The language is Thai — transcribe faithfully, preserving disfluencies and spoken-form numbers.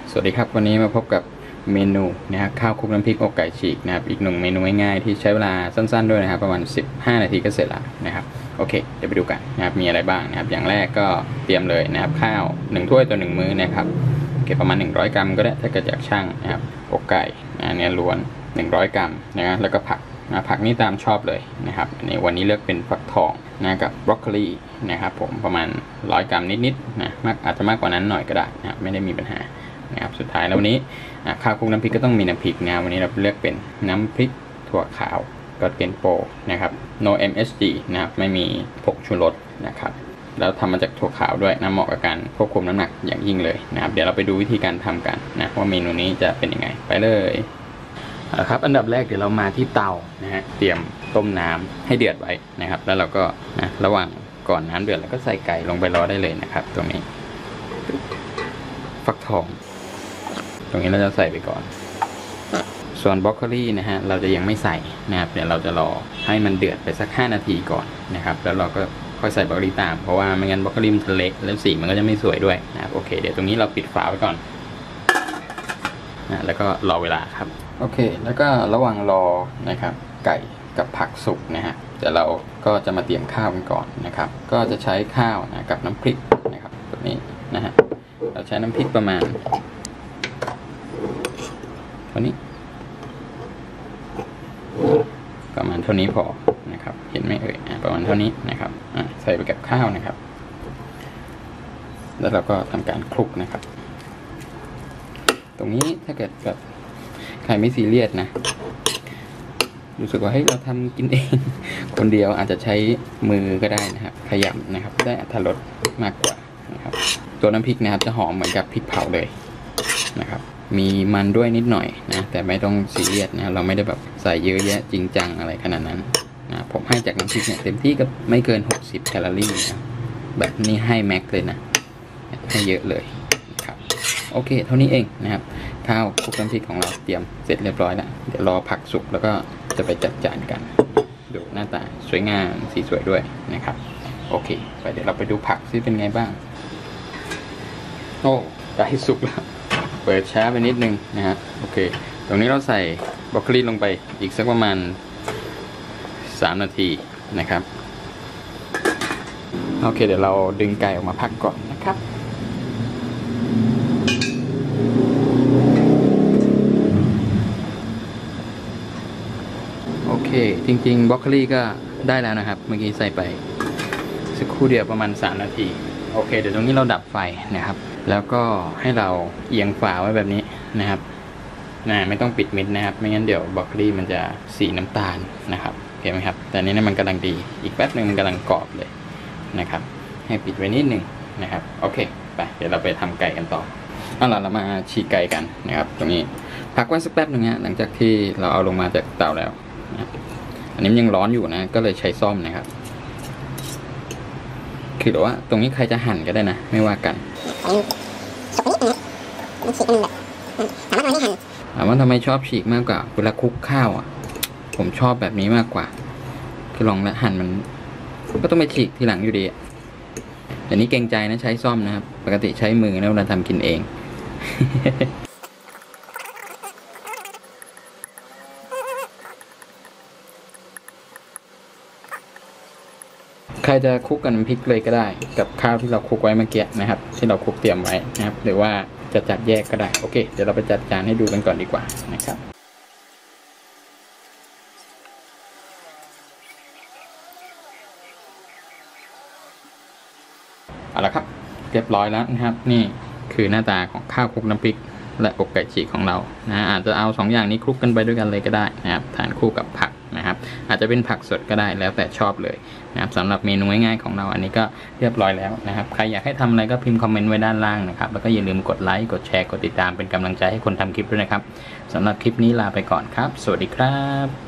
สวัสดีครับวันนี้มาพบกับเมนูนะครับข้าวคลุกน้ำพริกอกไก่ฉีกนะครับอีกหนึ่งเมนูง่ายๆที่ใช้เวลาสั้นๆด้วยนะครับประมาณสิบห้านาทีก็เสร็จแล้วนะครับโอเคเดี๋ยวไปดูกันนะครับมีอะไรบ้างนะครับอย่างแรกก็เตรียมเลยนะครับข้าวหนึ่งถ้วยต่อหนึ่งมื้อนะครับเก็บประมาณหนึ่งร้อยกรัมก็ได้ถ้าเกิดอยากชั่งนะครับอกไก่นะเนื้อล้วนหนึ่งร้อยกรัมนะแล้วก็ผักนะผักนี่ตามชอบเลยนะครับอันนี้วันนี้เลือกเป็นฟักทองนะกับบรอกโคลีนะครับผมประมาณร้อยกรัมนิดๆนะมากอาจจะมากกว่านั้นหน่อยก็ได้นะครับไม่ได้มีปัญหานะครับสุดท้ายแล้ววันนี้ข้าวคลุกน้ำพริกก็ต้องมีน้ำพริกนะวันนี้เราเลือกเป็นน้ำพริกถั่วขาวก็เป็นโปรนะครับ no เอ็ม เอส จี นะครับไม่มีผงชูรสนะครับแล้วทำมาจากถั่วขาวด้วยนะเหมาะกับการควบคุมน้ำหนักอย่างยิ่งเลยนะครับเดี๋ยวเราไปดูวิธีการทำกันนะว่าเมนูนี้จะเป็นยังไงไปเลยครับอันดับแรกเดี๋ยวเรามาที่เตานะฮะเตรียมต้มน้ำให้เดือดไว้นะครับแล้วเราก็นะระหว่างก่อนน้ำเดือดเราก็ใส่ไก่ลงไปรอได้เลยนะครับตรงนี้ฟักทองตรงนี้เราจะใส่ไปก่อนส่วนบรอกโคลีนะฮะเราจะยังไม่ใส่นะครับเดี๋ยวเราจะรอให้มันเดือดไปสักห้านาทีก่อนนะครับแล้วเราก็ค่อยใส่บรอกโคลีตามเพราะว่าไม่งั้นบรอกโคลีมันจะเละแล้วสีมันก็จะไม่สวยด้วยนะครับโอเคเดี๋ยวตรงนี้เราปิดฝาไว้ก่อนนะแล้วก็รอเวลาครับโอเคแล้วก็ระหว่างรอนะครับไก่กับผักสุกนะฮะเดี๋ยวเราก็จะมาเตรียมข้าวกันก่อนนะครับก็จะใช้ข้าวนะกับน้ำพริกนะครับแบบนี้นะฮะเราใช้น้ำพริกประมาณเท่านี้ประมาณเท่านี้พอนะครับเห็นไหมเอ่ยประมาณเท่านี้นะครับใส่ไปกับข้าวนะครับแล้วเราก็ทำการคลุกนะครับตรงนี้ถ้าเกิดแบบใครไม่ซีเรียสนะรู้สึกว่าให้เราทำกินเองคนเดียวอาจจะใช้มือก็ได้นะครับขยำนะครับได้อรรถรสมากกว่านะครับตัวน้ำพริกนะครับจะหอมเหมือนกับพริกเผาเลยนะครับมีมันด้วยนิดหน่อยนะแต่ไม่ต้องซีเรียสนะเราไม่ได้แบบใส่เยอะแยะจริงจังอะไรขนาดนั้นนะผมให้จากน้ำพริกเนี่ยเต็มที่ก็ไม่เกินหกสิบแคลอรี่นะแบบนี้ให้แม็กเลยนะให้เยอะเลยครับโอเคเท่านี้เองนะครับข้าวคลุกน้ำพริกของเราเตรียมเสร็จเรียบร้อยแล้วเดี๋ยวรอผักสุกแล้วก็จะไปจัดจานกันดูหน้าตาสวยงามสีสวยด้วยนะครับโอเคไปเดี๋ยวเราไปดูผักซิเป็นไงบ้างโอ้ใกล้สุกแล้วเปิดช้าไปนิดนึงนะฮะโอเคตรงนี้เราใส่บรอกโคลีลงไปอีกสักประมาณสามนาทีนะครับโอเคเดี๋ยวเราดึงไก่ออกมาพักก่อนนะครับโอเคจริงๆบรอกโคลีก็ได้แล้วนะครับเมื่อกี้ใส่ไปสักครู่เดียวประมาณสามนาทีโอเคเดี๋ยวตรงนี้เราดับไฟนะครับแล้วก็ให้เราเอียงฝาไว้แบบนี้นะครับนะไม่ต้องปิดมิดนะครับไม่งั้นเดี๋ยวบรอกโคลีมันจะสีน้ำตาลนะครับเห็นไหมครับแต่นี้มันกำลังดีอีกแป๊บนึงมันกำลังกรอบเลยนะครับให้ปิดไว้นิดนึงนะครับโอเคไปเดี๋ยวเราไปทำไก่กันต่อเอาล่ะเรามาฉีกไก่กันนะครับตรงนี้พักไว้สักแป๊บนึงฮะหลังจากที่เราเอาลงมาจากเตาแล้วนะอันนี้มันยังร้อนอยู่นะก็เลยใช้ซ่อมนะครับคือว่าตรงนี้ใครจะหั่นก็ได้นะไม่ว่ากันถามว่าทำไมชอบฉีกมากกว่าเวลาคลุกข้าวอ่ะผมชอบแบบนี้มากกว่าคือลองแล้วหั่นมันก็ต้องไปฉีกทีหลังอยู่ดีแต่นี้เกรงใจนะใช้ซ่อมนะครับปกติใช้มือนะเวลาทำกินเองใครจะคลุกกับน้ำพริกเลยก็ได้กับข้าวที่เราคลุกไว้เมื่อกี้นะครับที่เราคลุกเตรียมไว้นะครับหรือว่าจะจัดแยกก็ได้โอเคเดี๋ยวเราไปจัดจานให้ดูกันก่อนดีกว่านะครับเอาละครับเรียบร้อยแล้วนะครับนี่คือหน้าตาของข้าวคลุกน้ำพริกและอกไก่ฉีกของเรานะอาจจะเอาสองอย่างนี้คลุกกันไปด้วยกันเลยก็ได้นะครับทานคู่กับผักนะครับอาจจะเป็นผักสดก็ได้แล้วแต่ชอบเลยนะครับสำหรับเมนูง่ายๆของเราอันนี้ก็เรียบร้อยแล้วนะครับใครอยากให้ทำอะไรก็พิมพ์คอมเมนต์ไว้ด้านล่างนะครับแล้วก็อย่าลืมกดไลค์กดแชร์กดติดตามเป็นกำลังใจให้คนทำคลิปด้วยนะครับสำหรับคลิปนี้ลาไปก่อนครับสวัสดีครับ